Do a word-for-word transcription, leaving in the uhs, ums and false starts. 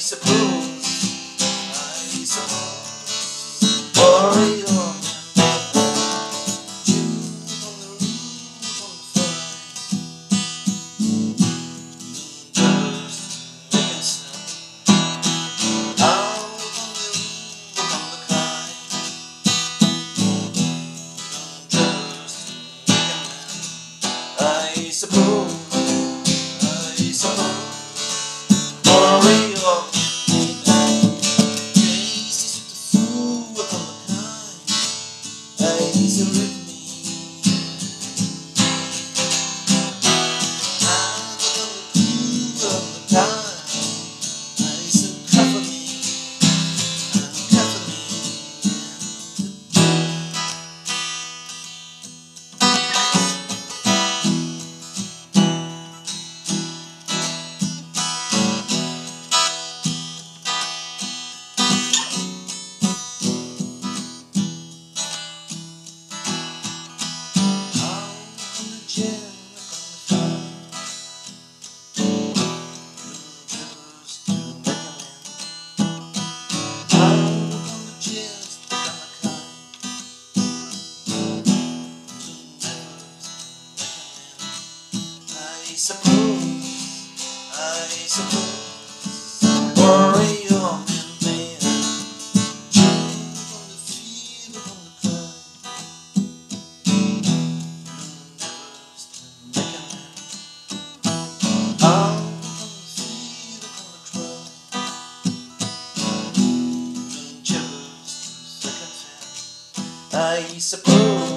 suppose, I suppose, worry on you on the roof on the fire, just making sound out on the roof on the climb, just making sound. I suppose, I suppose. Worry on Jesus with the fool upon the kind. He's a rhythm. I'm on the cool of the time. He's a cover me. I'm cover me. I suppose, I suppose, worry on me, jump on the fever on the climb, never stand making out on the fever on the climb, jealous second hand, I suppose.